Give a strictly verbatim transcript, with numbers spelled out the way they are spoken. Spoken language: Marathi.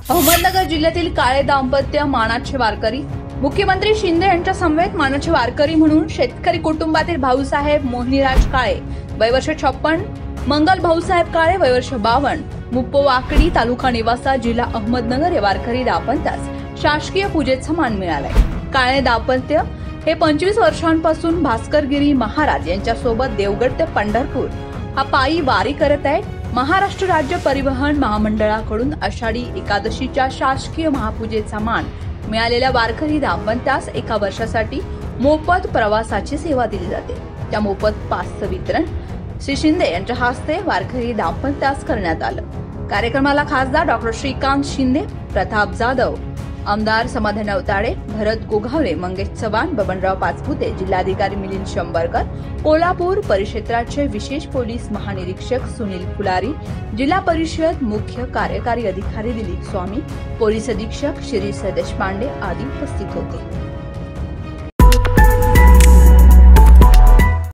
अहमदनगर जिल्ह्यातील काळे दाम्पत्य मानाचे वारकरी। मुख्यमंत्री शिंदे यांच्या समवेत मानाचे वारकरी म्हणून शेतकरी कुटुंबातील भाऊसाहेब मोहिनीराज काळे वय वर्ष छप्पन, मंगल भाऊसाहेब काळे वय वर्ष बावन्न, मुप्पो वाकडी तालुका निवासा जिल्हा अहमदनगर या वारकरी दाम्पत्यास शासकीय पूजेचा मान मिळालाय। काळे दाम्पत्य हे पंचवीस वर्षांपासून भास्करगिरी महाराज यांच्या सोबत देवगड ते पंढरपूर हा पायी वारी करत आहेत। महाराष्ट्र राज्य परिवहन महामंडळाकडून आषाढी एकादशीच्या शासकीय महापूजेचा मान मिळालेल्या वारकरी दाम्पत्यास एका वर्षासाठी मोफत प्रवासाची सेवा दिली जाते। त्या मोफत पासचं वितरण श्री शिंदे यांच्या हस्ते वारकरी दाम्पत्यास करण्यात आलं। कार्यक्रमाला खासदार डॉक्टर श्रीकांत शिंदे, प्रताप जाधव, आमदार समाधान अवताडे, भरत गोगावले, मंगेश चव्हाण, बबनराव पाचपुते, जिल्हाधिकारी मिलिंद शंभरकर, कोल्हापूर परिक्षेत्राचे विशेष पोलीस महानिरीक्षक सुनील फुलारी, जिल्हा परिषद मुख्य कार्यकारी अधिकारी दिलीप स्वामी, पोलीस अधीक्षक शिरीष देशपांडे आदी उपस्थित होते।